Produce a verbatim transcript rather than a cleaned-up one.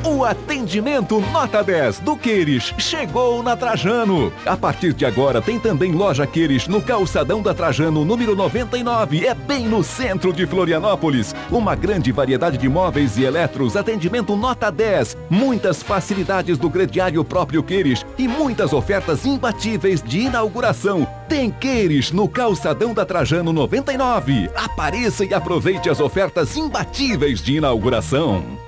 O atendimento nota dez do Queires chegou na Trajano. A partir de agora tem também loja Queires no calçadão da Trajano, número noventa e nove. É bem no centro de Florianópolis. Uma grande variedade de móveis e eletros, atendimento nota dez. Muitas facilidades do crediário próprio Queires e muitas ofertas imbatíveis de inauguração. Tem Queires no calçadão da Trajano noventa e nove. Apareça e aproveite as ofertas imbatíveis de inauguração.